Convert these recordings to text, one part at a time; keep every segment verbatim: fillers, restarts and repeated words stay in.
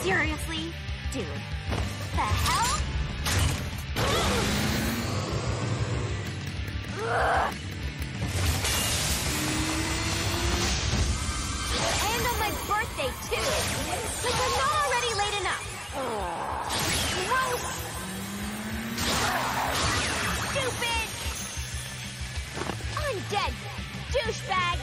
Seriously? Dude. The hell? Ugh. And on my birthday, too! Like I'm not already late enough! Gross! Stupid! Undead douchebags!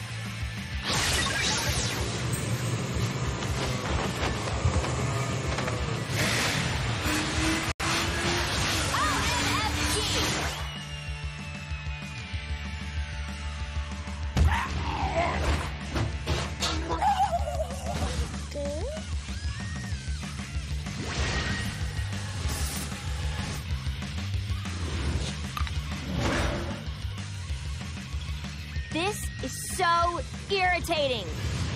This is so irritating.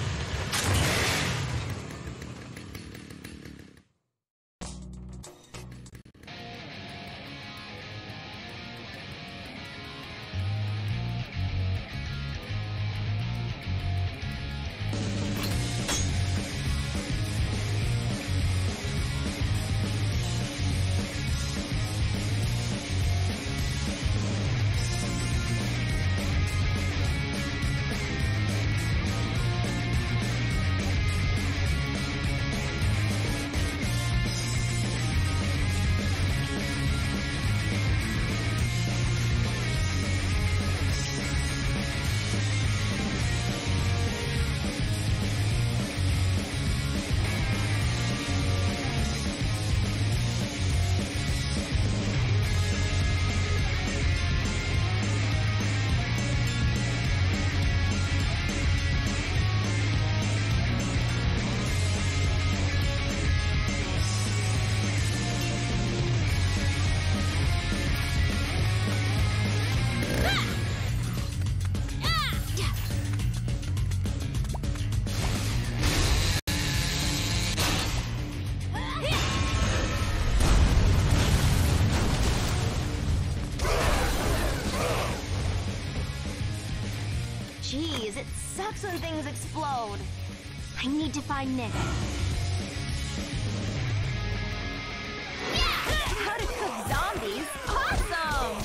Jeez, it sucks when things explode. I need to find Nick. How to cook zombies? Awesome!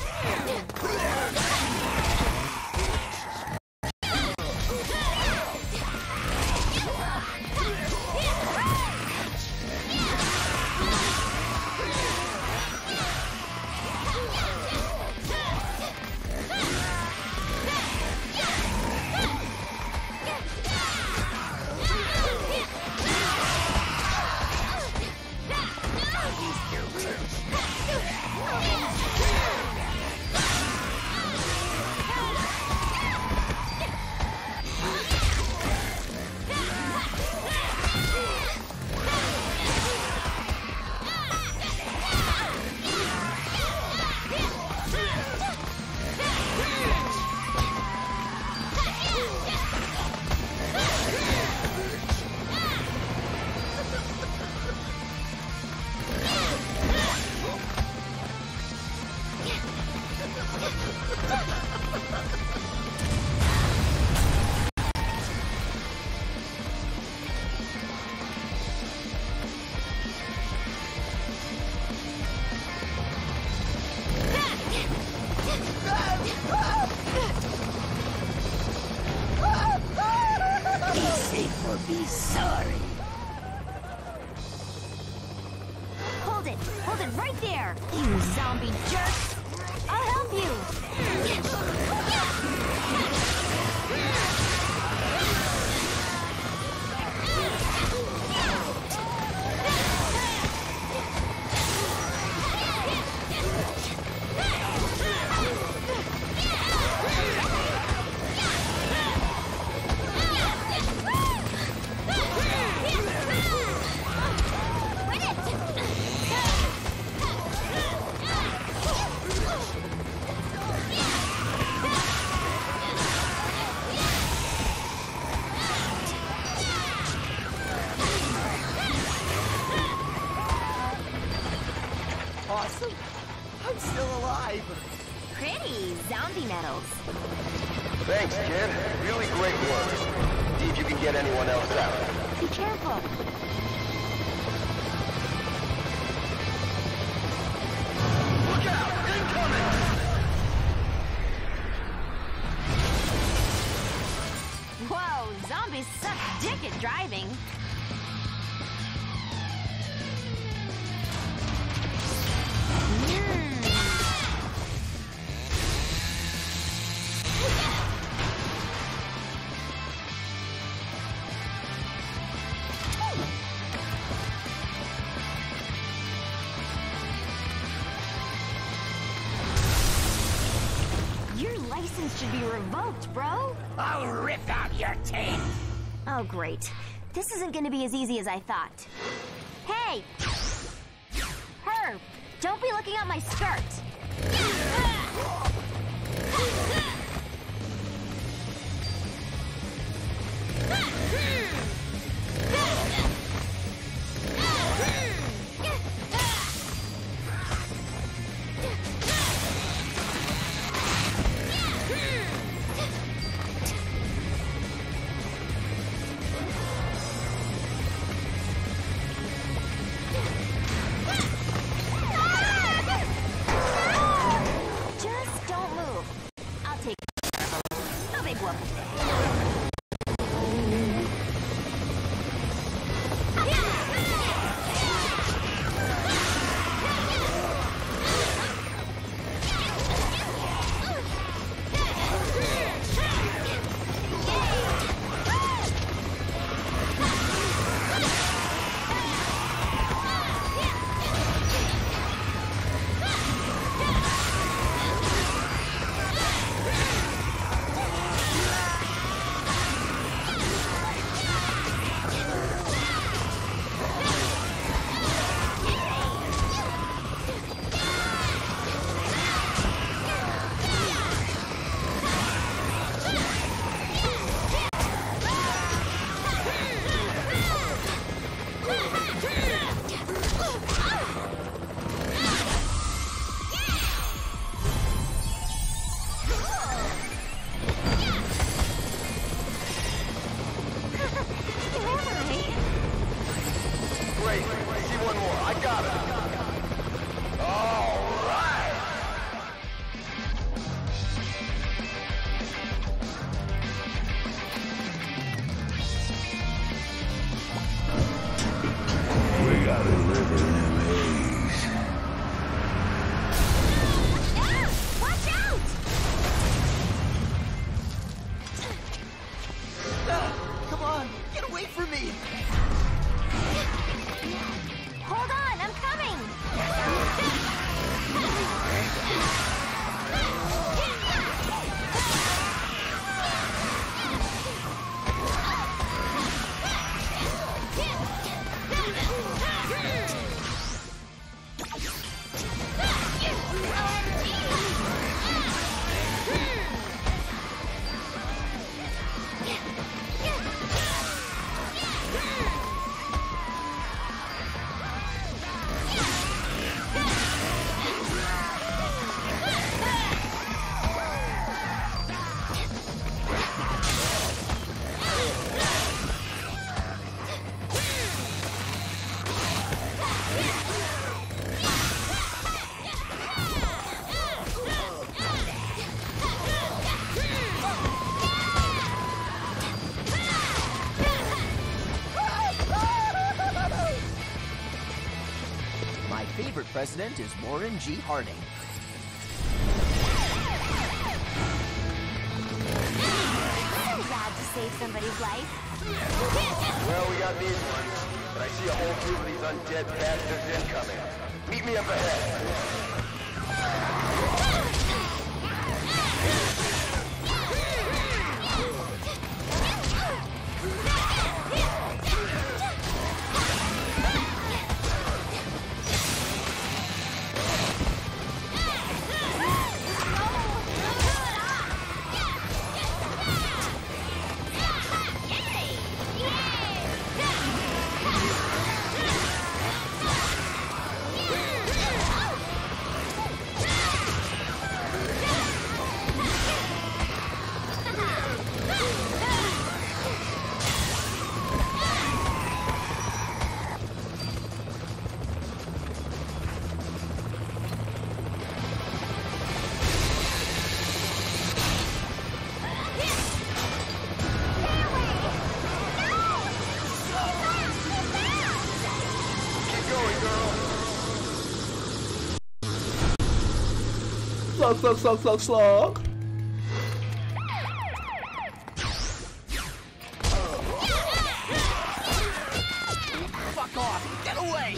Be sorry. Hold it! Hold it right there! You zombie jerks! I'll help you! Awesome. I'm still alive. Pretty zombie medals. Thanks, kid. Really great work. See if you can get anyone else out. Be careful. Whoa, zombies suck dick at driving. Your license should be revoked, bro. I'll rip out your teeth. Oh, great. This isn't gonna be as easy as I thought. Hey! Herb, don't be looking at my skirt. Just don't move. I'll take it. No big whoop. Great. See one more. I got it. All right. We gotta live in a maze. Ah! Watch out! Ah, come on, get away from me. Hold on, I'm coming! My favorite president is Warren G. Harding. I'm glad to save somebody's life. Well, we got these ones, but I see a whole group of these undead bastards incoming. Meet me up ahead. Yeah! Slug, slug, slug, slug, slug. Fuck off! Get away!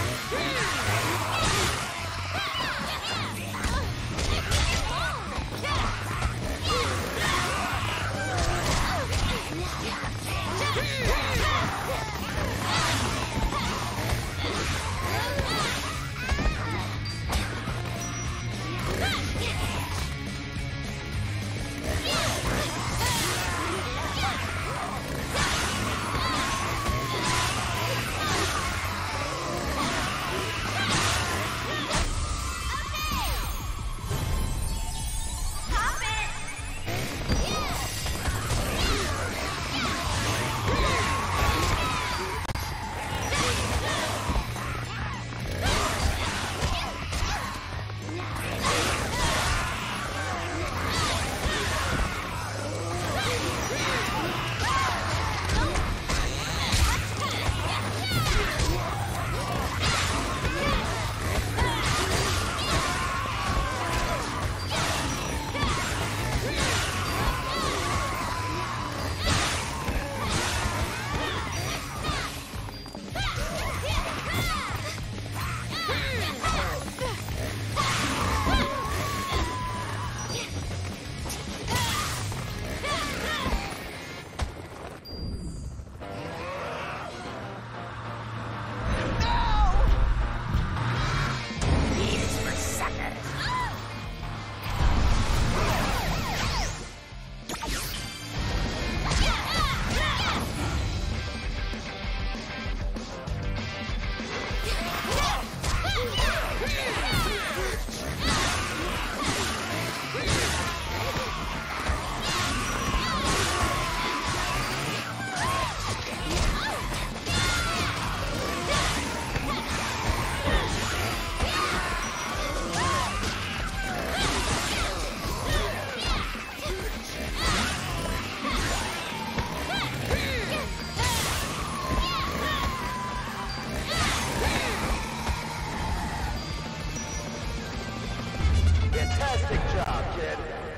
Fantastic job, kid.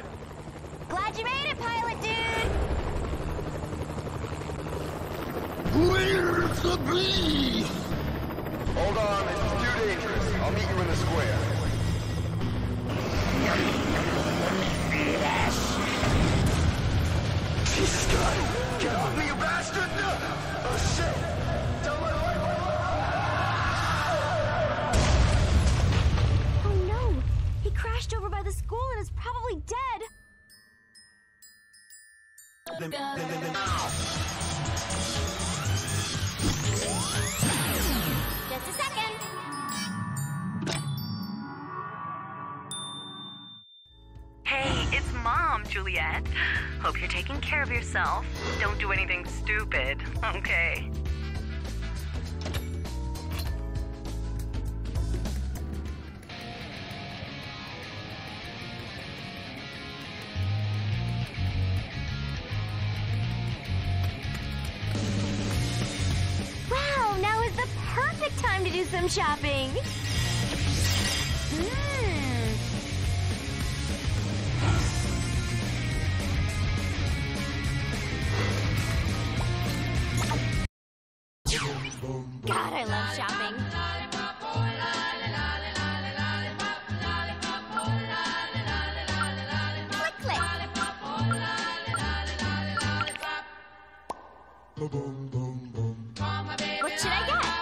Glad you made it, pilot dude! Where's the bee? Hold on, this is too dangerous. I'll meet you in the square. Jesus God! Get off me, you bastard! Oh shit! Don't let Oh no! He crashed over by the school and is probably dead! Just a second! Hey, it's Mom, Juliet. Hope you're taking care of yourself. Don't do anything stupid, okay? Wow, now is the perfect time to do some shopping! Mmm. God, I love shopping. Click, click. What should I get?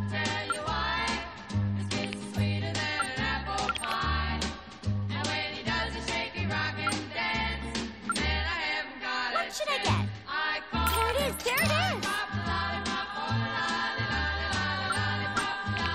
What should I get? There it is, there it is!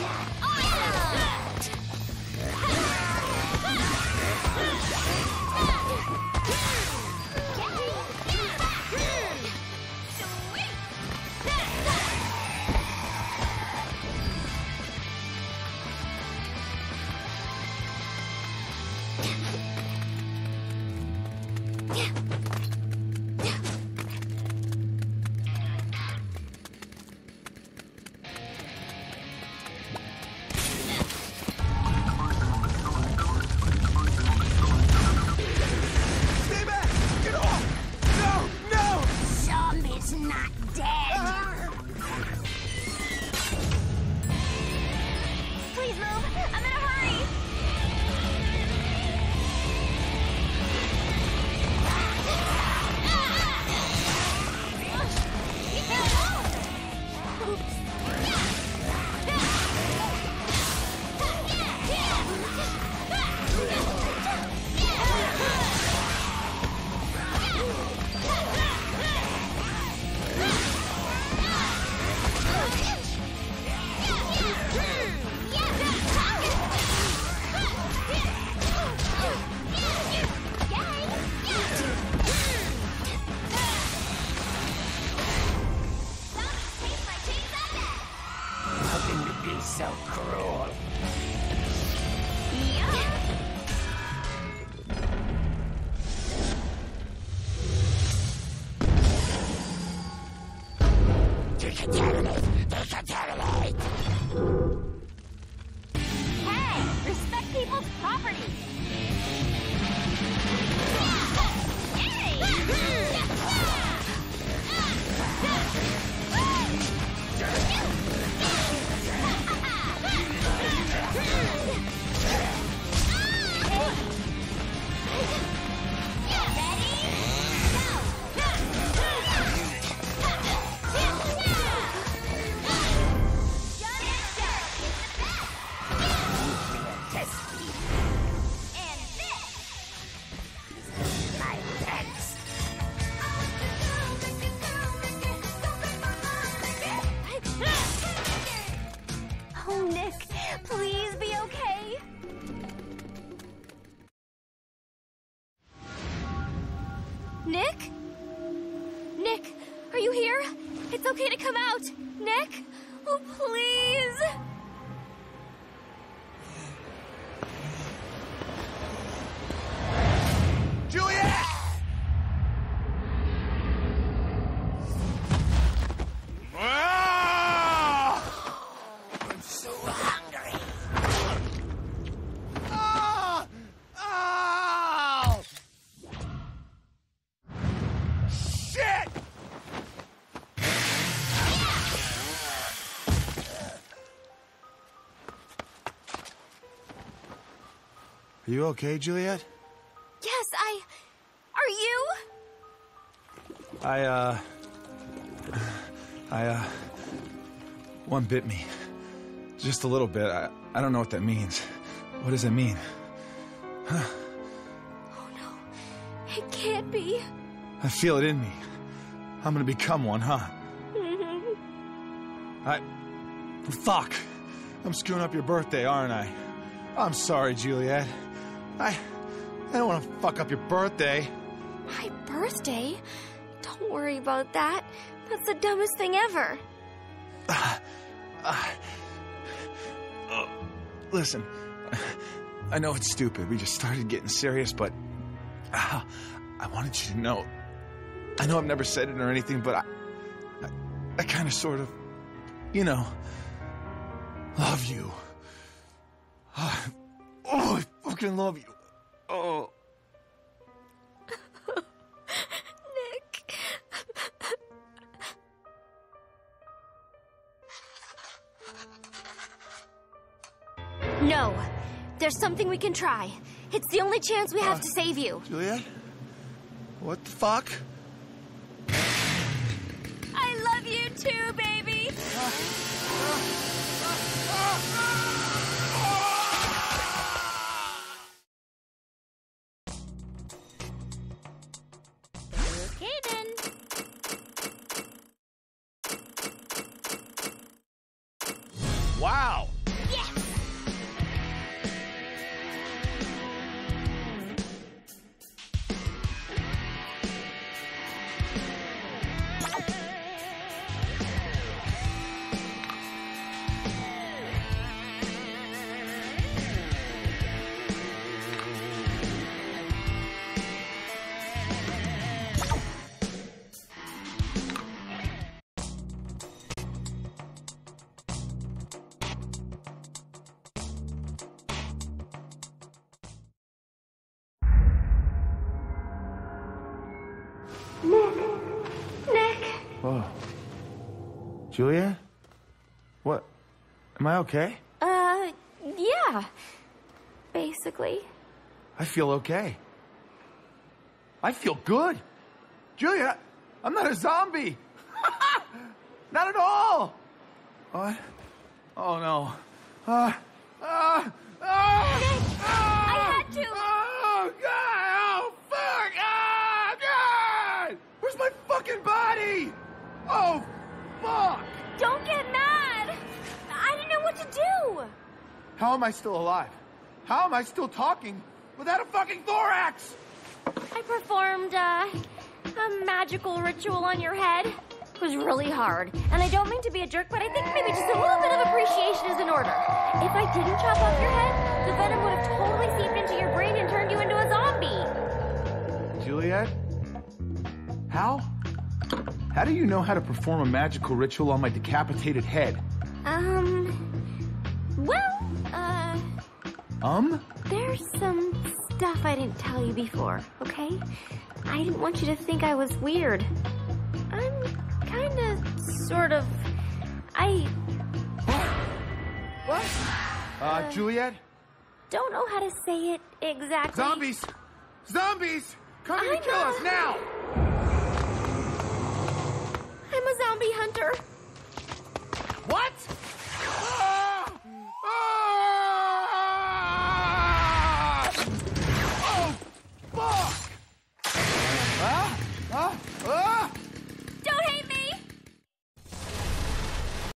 So cruel. Decontaminate! Decontaminate! Hey! Respect people's property! Oh, Nick, please be okay. Nick? Nick, are you here? It's okay to come out. Nick? Oh, please. Juliet! Are you okay, Juliet? Yes, I... Are you? I, uh... I, uh... One bit me. Just a little bit. I, I don't know what that means. What does it mean? Huh? Oh, no. It can't be. I feel it in me. I'm gonna become one, huh? I... Fuck! I'm screwing up your birthday, aren't I? I'm sorry, Juliet. I... I don't want to fuck up your birthday. My birthday? Don't worry about that. That's the dumbest thing ever. Uh, uh, uh, listen, I know it's stupid. We just started getting serious, but uh, I wanted you to know. I know I've never said it or anything, but I, I, I kind of sort of, you know, love you. Uh, oh, I fucking love you. Oh. Nick. No. There's something we can try. It's the only chance we have uh, to save you. Juliet? What the fuck? I love you too, baby. Uh, uh, uh, uh, uh. Wow, Whoa. Juliet? What? Am I okay? Uh, yeah. Basically. I feel okay. I feel good. Juliet, I'm not a zombie. Not at all. What? Oh, no. Uh, uh, uh, I had to. Oh, God. Oh, fuck. Oh, God. Where's my fucking body? Oh, fuck. Don't get mad. I didn't know what to do. How am I still alive? How am I still talking without a fucking thorax? I performed, uh, a magical ritual on your head. It was really hard. And I don't mean to be a jerk, but I think maybe just a little bit of appreciation is in order. If I didn't chop off your head, the venom would have totally seeped into your brain and turned you into a zombie. Juliet? How? How do you know how to perform a magical ritual on my decapitated head? Um, well, uh... Um? There's some stuff I didn't tell you before, okay? I didn't want you to think I was weird. I'm kinda, sort of... I... What? Uh, uh, Juliet? Don't know how to say it exactly. Zombies! Zombies! Coming to I'm kill a- us now! I'm a zombie hunter. What?